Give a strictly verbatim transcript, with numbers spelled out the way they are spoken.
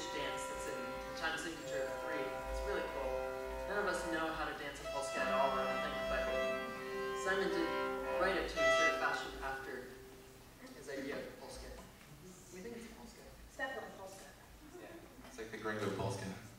Swedish dance that's in the time signature of three. It's really cool. None of us know how to dance a polska at all, I don't think, but Simon did write it to a sort of fashion after his idea of the polska. We think it's polska. It's definitely polska. Yeah, it's like the gringo polska.